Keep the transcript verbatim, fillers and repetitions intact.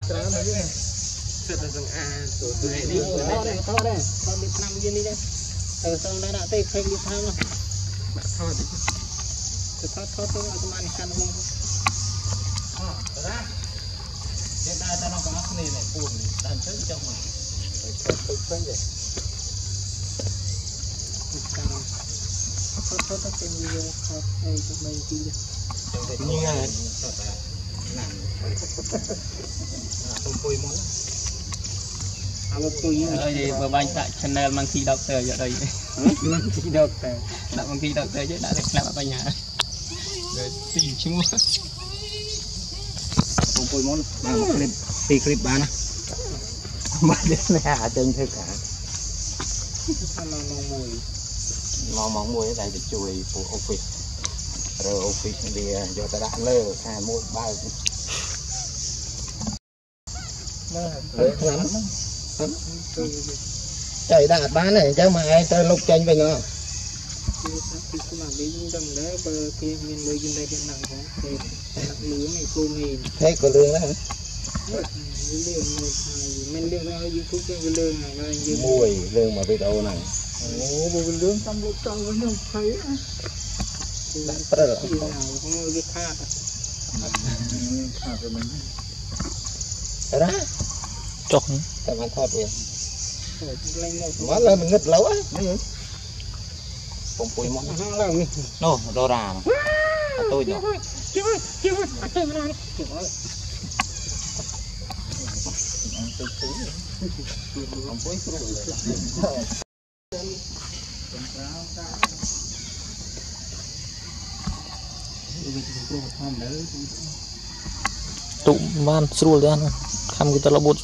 Tráng đấy này. Thật là rằng à tổ tụi này đi. To đây, to đây. Con đi năm viên đi đây. Ở sau đó đã tê phê đi tham rồi. Bạn thôi đi. Thôi thôi thôi thôi tụi mình khăn không. À, ra. Hiện tại ta nó có cái này này buồn đàn trước trong mà. Thôi thôi thôi vậy. Thôi thôi thôi cái video thôi đây cho mình đi. Như này. Không vui món. Ở đây vừa bánh tại channel Monkey Doctor ở đây. Monkey Doctor. Đã Monkey Doctor chứ đã được làm ở nhà. Rồi tìm chung. Không vui món. Mang một clip, đi clip bán á. Mà đến là hạ chân thôi cả. Mong mong mùi. Mong mong mùi ở đây thì chui phụ office. Rồi office đi cho ta đã lơ hai một ba. Lắm. Trời đạt bán này chứ mà ai tới lúc tranh về ngờ. Thế có lương đó hả? Mùi lương mà video này. Ồ, mùi lương xong lúc trong với nhau thấy á. Rất là không có cái khát à. Khát rồi mình. Đó. Chọc. Tại bạn thoát vậy. Mất là mình ngất lâu á. Không vui món. Nó đo ra mà. À, tôi nhỏ. Không vui tụ man srul dia kan kam kita lebut